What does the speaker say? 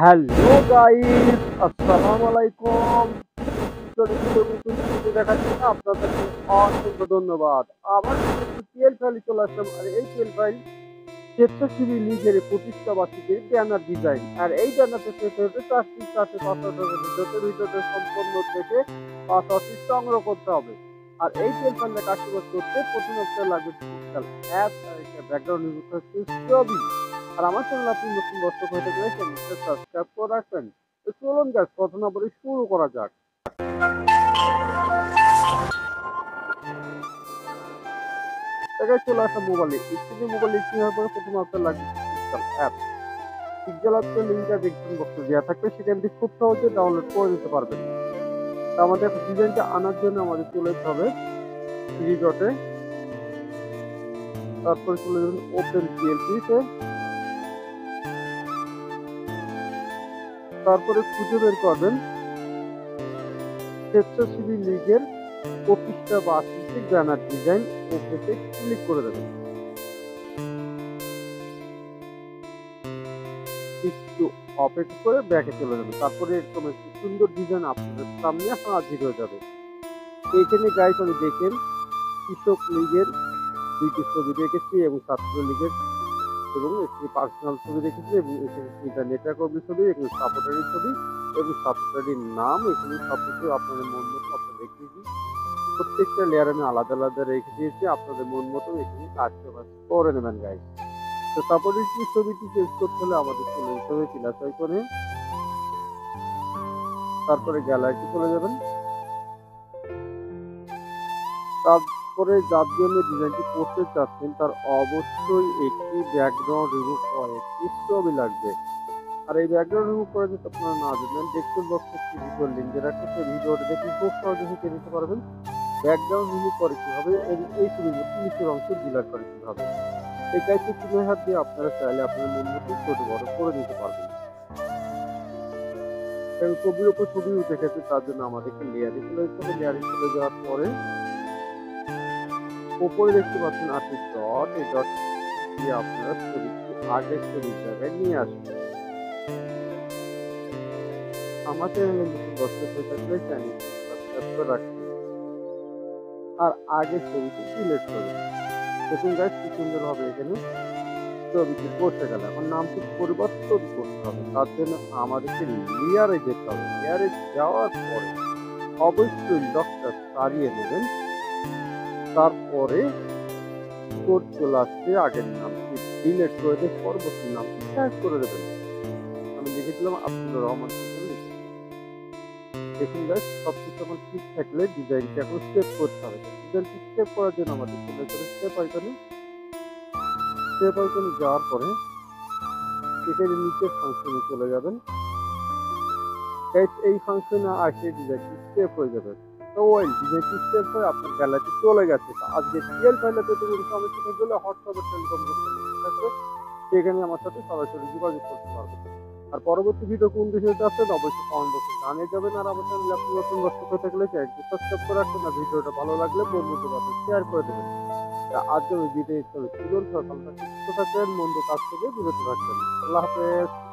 Hello guys, আসসালামু আলাইকুম। দেখাচ্ছি না আপনাদেরকে অসংখ্য ধন্যবাদ। আবার পিএল ফাইলে চলে আসলাম। আর এই পিএল ফাইল স্বেচ্ছাসেবী লীগের প্রতিষ্ঠা বার্ষিকীর ব্যানার ডিজাইন। আর এই ব্যানারটা পেতে হতে 4টি পাসওয়ার্ড ভিডিওতে সম্পূর্ণ থেকে পাসওয়ার্ডটি সংগ্রহ করতে হবে। আর এই পিএল ফাইলটা কার্যকর করতে প্রথম আপনার লাগবে ডিজিটাল অ্যাপ আর একটা ব্যাকগ্রাউন্ড নির্ভর করছে ছবি। আর আমার চ্যানেল আপনি নতুন দর্শক হয়ে থাকলে চ্যানেলটা সাবস্ক্রাইব করে রাখবেন। তো চলুন গাইস, কথা না বলে শুরু করা যাক। জায়গায় চলে আসা মোবাইলে স্ক্রিনে মোবাইল স্ক্রিন হওয়ার পরে প্রথমে আপনার লাগবে পিক্সেল অ্যাপ। পিক্সেল অ্যাপের লিঙ্কটা ডেসক্রিপশন বক্সে দেওয়া থাকবে, সেখান থেকে খুব সহজে ডাউনলোড করে নিতে পারবেন। তো আমাদের ডিজাইনটা আনার জন্য আমাদের চলে যেতে হবে থ্রি ডটে, তারপরে চলে যাবেন ওপেন পিএলপিতে, তারপরে খুঁজে বের করবেন স্বেচ্ছাসেবী লীগের প্রতিষ্ঠা বার্ষিকীর ব্যানার ডিজাইন। ওকেতে ক্লিক করে দেবেন। একটু অপেক্ষা করে ব্যাকে চলে যাবে, তারপরে এরকম একটি সুন্দর ডিজাইন আপনাদের সামনে হাজির হয়ে যাবে। এখানে গাইস আমি দেখেন কৃষক লীগের দুইটি ছবি রেখেছি এবং ছাত্র লীগের এবং একটি পার্সোনাল ছবি রেখেছি এবং এখানে নেটওয়ার্ক কর্মীর ছবি, এখানে সাপোর্টারের ছবি এবং সাপোর্টারের নাম, এখানে সবকিছু আপনাদের মন মতো আপনারা রেখেছি। প্রত্যেকটা লেয়ার আমি আলাদা আলাদা রেখে দিয়েছি, আপনাদের মন মতো এখানে কাজ করে নেবেন গাইস। তো সাপোর্টের কি ছবিটি চেঞ্জ করতে হলে আমাদের চলে যেতে হবে প্লাস আইকনে, তারপরে গ্যালারিতে চলে যাবেন। তারপরে যার জন্য ডিজাইনটি করতে চাচ্ছেন তার অবশ্যই একটি ব্যাকগ্রাউন্ড রিমুভ করা একটি ছবি লাগবে। আর এই ব্যাকগ্রাউন্ড রিমুভ করা যদি আপনারা না জানেন, ডেসক্রিপশন বক্সে একটি ভিডিও লিঙ্ক দিয়ে রাখছি, সেই ভিডিওটা দেখে খুব সহজে শিখে নিতে পারবেন ব্যাকগ্রাউন্ড রিমুভ করে কিভাবে এবং এই ছবির মধ্যে নিচের অংশ ডিলার করে কিভাবে। এই কাজটি কিভাবে হাত দিয়ে আপনারা চাইলে আপনার মন মতো ছোট বড় করে নিতে পারবেন। এবং ছবির উপর ছবি উঠে গেছে, তার জন্য আমাদেরকে লেয়ারে চলে যেতে হবে। লেয়ারে চলে যাওয়ার পরে উপরে দেখতে পাচ্ছেন 8টি ডট, এই ডট দিয়ে আপনারা ছবিটি আগের ছবির জায়গায় নিয়ে আসবেন। আমার চ্যানেলে নতুন দর্শক হয়ে থাকলে চ্যানেলটি সাবস্ক্রাইব করে রাখবেন আর আগের ছবিটি সিলেক্ট করবেন। দেখুন গাইস কি সুন্দর হবে এখানে ছবিটি বসে গেল। এখন নামটি পরিবর্তন করতে হবে, তার জন্য আমাদেরকে লেয়ারে যেতে হবে। লেয়ারে যাওয়ার পরে অবশ্যই লকটা সারিয়ে নেবেন, তারপরে কোড চলে আসছে আগের নামটি ডিলিট করে দিয়ে পরবর্তী নামটি টাইপ করে দেবেন। আমি লিখেছিলাম আব্দুল রহমান। দেখুন গাইস সবকিছু এখন ঠিক থাকলে ডিজাইনটি এখন সেভ করতে হবে। ডিজাইনটি সেভ করার জন্য আমাদের চলে যাবে সেভ আইকনে। সেভ আইকনে যাওয়ার পরে এখানে নিচের ফাংশনে চলে যাবেন। গাইস এই ফাংশনে আসে ডিজাইনটি সেভ হয়ে যাবে। তো ওই ডিজাইনটি সেভ হয়ে আপনার গ্যালারিতে চলে গেছে। আজকে পিএল ফাইলে পেতে কোনো সমস্যা হলে হোয়াটসঅ্যাপে টেলিকম থাকবে, সেখানে আমার সাথে সরাসরি যোগাযোগ করতে পারবেন। আর পরবর্তী ভিডিও কোন বিষয়টা আছে অবশ্যই কমেন্ট বক্সে জানিয়ে যাবেন। আর আমার চ্যানেলে আপনি নতুন দর্শক হয়ে থাকলে চ্যানেলটি সাবস্ক্রাইব করে রাখবেন আর ভিডিওটা ভালো লাগলে বন্ধুদের সাথে শেয়ার করে দেবেন। আজ আমি বিদায় নিচ্ছি। সুস্থ থাকবেন, মন্দ কাজ থেকে বিরত থাকবেন। আল্লাহ হাফেজ।